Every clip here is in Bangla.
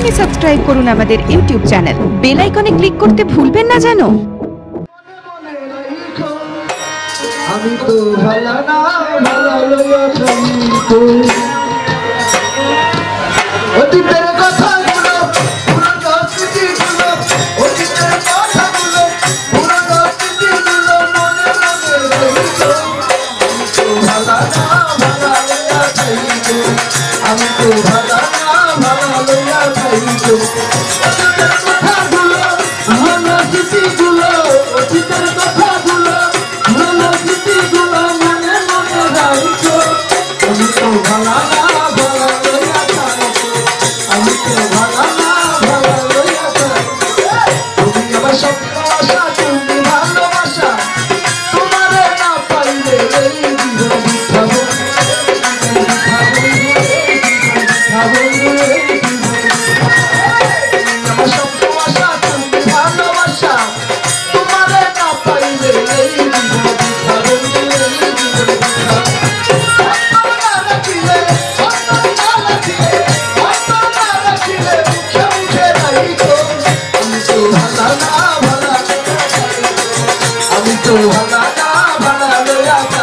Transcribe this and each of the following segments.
এখনই সাবস্ক্রাইব করুন আমাদের ইউটিউব চ্যানেল, বেল আইকনে ক্লিক করতে ভুলবেন না জানো। আমি তো ভালো না ভালো লইয়াছো অতীতের কথাগুলো পুরনো স্মৃতিগুলো অতীতের কথাগুলো পুরনো স্মৃতিগুলো মনে মনে রইতো আমি তো ভালো না ভালো লইয়াছো আমি তো ভালো না ভালো লইয়াছো অতীতের কথাগুলো পুরনো স্মৃতিগুলো অতীতের কথাগুলো পুরনো স্মৃতিগুলো মনে মনে রইতো আমি তো ভালো না ভালো লইয়াছো আমি তো ভালো না ভালো লইয়াছো তুমি আমার স্বপ্ন আশা তুমি ভালোবাসা তোমারে না পাইলে এই জীবন বিঠাবো আমার স্বপ্ন আশা তুমি ভালোবাসা তোমারে না পাইলে এই জীবন বিঠাবো আমি তো ভালো না ভালো লইয়াছো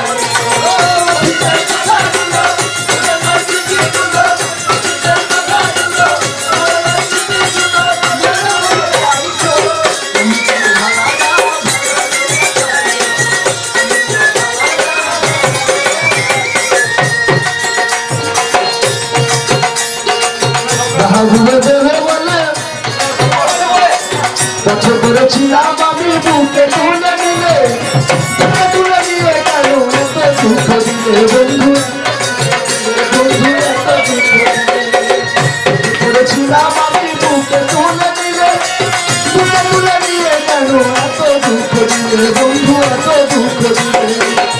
পথে করেছিলাম আমি বুকে তুলে নিলে তুলে নিয়ে কেন এত দুঃখ দিলে বন্ধু বন্ধু এত দুঃখ করেছিলাম আমি বুকে তুলে নিলে বুকে তুলে নিয়ে কেন এত দুঃখ দিলে বন্ধু এত দুঃখ দিলে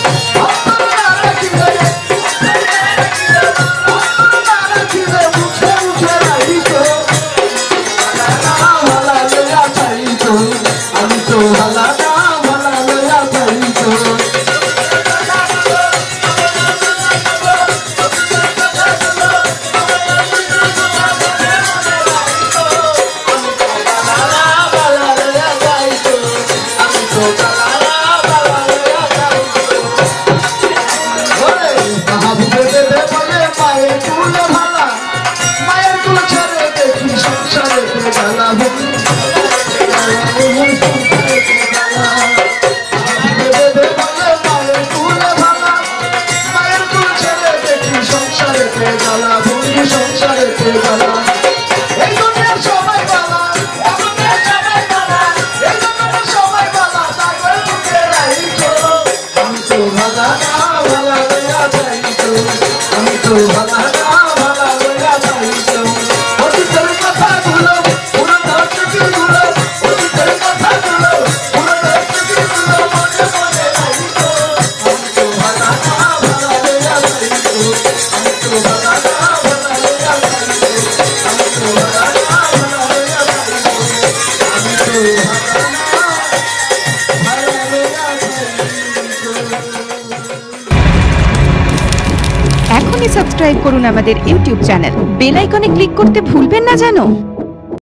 আমি তো ভালো না ভালো লইয়াছো মায়ের তুলে ভালা মায়ের তুলে ছেড়ে দেখি সংসারে গেলা আমি তো ভালো না ভালো লইয়াছো অতীতের কথাগুলো পুরনো স্মৃতিগুলো অতীতের কথাগুলো পুরনো স্মৃতিগুলো মনে মনে রইতো আমি তো ভালো না ভালো লইয়াছো আমি তো ভালো না ভালো লইয়াছো আমি তো ভালো না ভালো লইয়াছো আমি তো ভালো না ভালো লইয়াছো। এখনই সাবস্ক্রাইব করুন আমাদের ইউটিউব চ্যানেল, বেল আইকনে ক্লিক করতে ভুলবেন না জানো।